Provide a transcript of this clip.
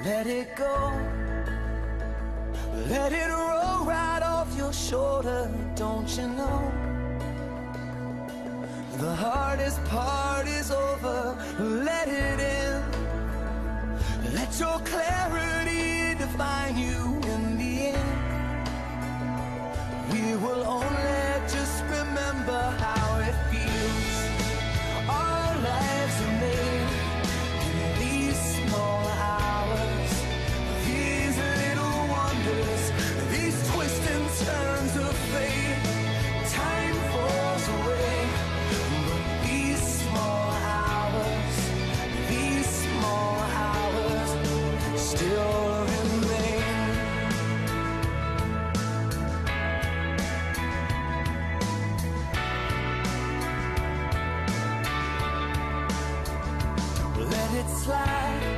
Let it go. Let it roll right off your shoulder, don't you know? The hardest part is over, let it in. Let your clarity define you in the end. We will only just remember how it feels. Our lives are made in these small hours, these little wonders, these twists and turns of fate. Time falls away, but these small hours still remain. Let it slide.